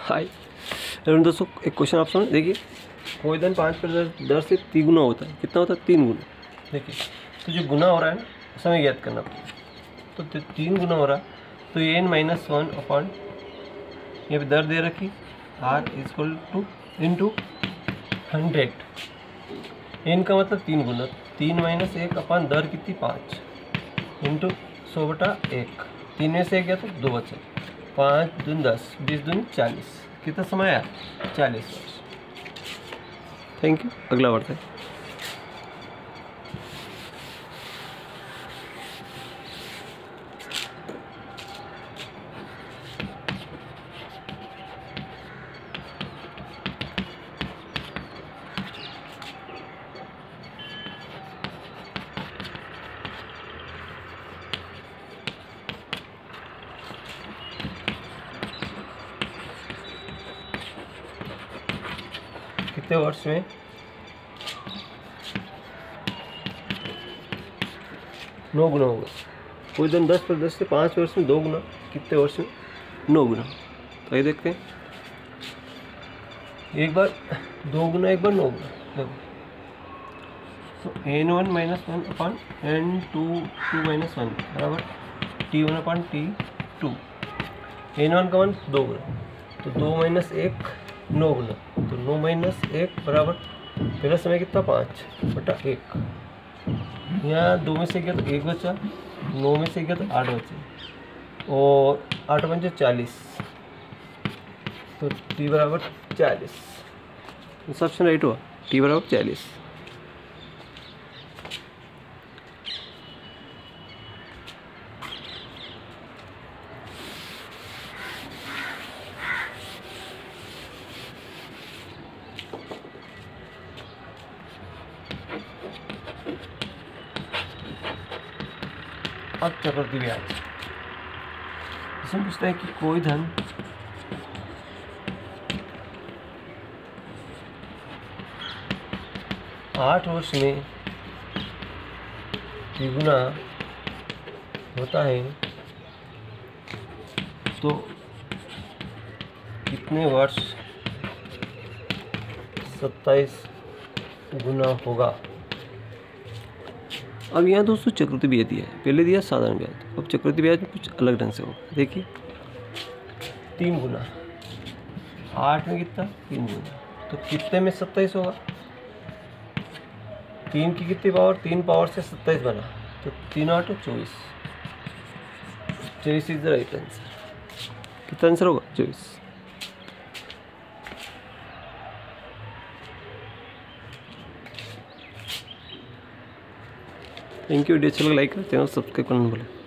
हाय दोस्तों, एक क्वेश्चन आप समझ देखिए। कोई धन 5 पर 10 से 3 गुना होता है। कितना होता है? 3 गुना। देखिए तो जो गुना हो रहा है ना, समय याद करना पड़ेगा। तो 3 गुना हो रहा है, तो ये n-1 अपॉन ये दर दे रखी r equal to into 100। n का मतलब 3 गुना, 3 - 1 अपन दर कितनी 5 इंटू 100/1। 3 में से 1 गया तो 2 बचे। 5 दूनी 10, 20 दूनी 40। कितना समय आया? 40 वर्ष। Thank you. अगला बढ़ते हैं। कितने वर्ष में 9 गुना होगा? कोई धन 10 पर 10 से 5 वर्ष में 2 गुना, कितने वर्ष में 9 गुना? तो ये देखते हैं, एक बार 2 गुना, एक बार 9 गुना। देखो तो n1 - 1 अपन n2 - 1 बराबर t1 अपन t2। n1 का मान 2 गुना, तो 2 - 1 9 गुना, तो 9 - 1 बराबर पहला समय कितना 5/1। यहाँ 2 में से गया तो 1 बचा, 9 में से गया तो 8 बचे, और 8 × 5 = 40, तो t बराबर 40। इस ऑप्शन राइट हुआ, t बराबर 40। अब चक्रवृद्धि ब्याज इसमें पूछता है कि कोई धन 8 वर्ष में द्विगुना होता है तो कितने वर्ष 27 गुना होगा? अब यहाँ दोस्तों चक्रवृद्धि ब्याज दिया है, पहले दिया साधारण ब्याज, अब चक्रवृद्धि ब्याज में कुछ अलग ढंग से होगा। देखिए 3 गुना, 8 में कितना 3 गुना, तो कितने में 27 होगा? 3 की कितनी पावर? 3 पावर से 27 बना, तो 3 × 8 = 24। 24 इज द राइट आंसर। कितना आंसर होगा? 24। Thank you. वीडियो अच्छा लगा लाइक करें, चैनल सब्सक्राइब करना भूलें।